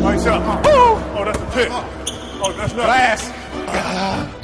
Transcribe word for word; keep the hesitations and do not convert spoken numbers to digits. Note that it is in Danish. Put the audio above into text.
Nice up. Oh, that's a tip. Oh, that's not. Glass.